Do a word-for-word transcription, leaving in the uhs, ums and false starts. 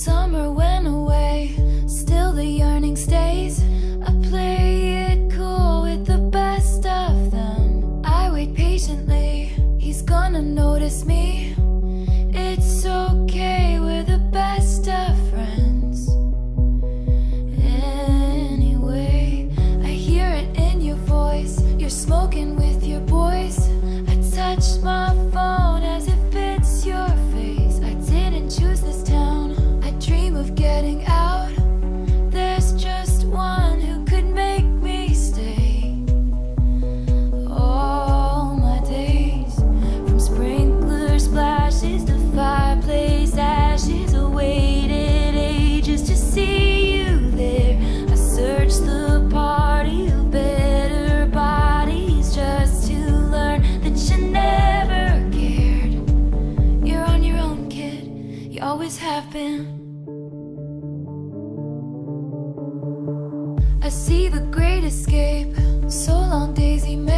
Summer went away, still the yearning stays. I play it cool with the best of them. I wait patiently, he's gonna notice me. It's okay, we're the best of friends. Anyway, I hear it in your voice, you're smoking with your boys. I touch my phone as if it's your face. I didn't choose this town, I dream of getting out. There's just one who could make me stay. All my days, from sprinkler splashes to fireplace ashes, I waited ages to see you there. I searched the party of better bodies just to learn that you never cared. You're on your own, kid, you always have been. I see the great escape, so long Daisy.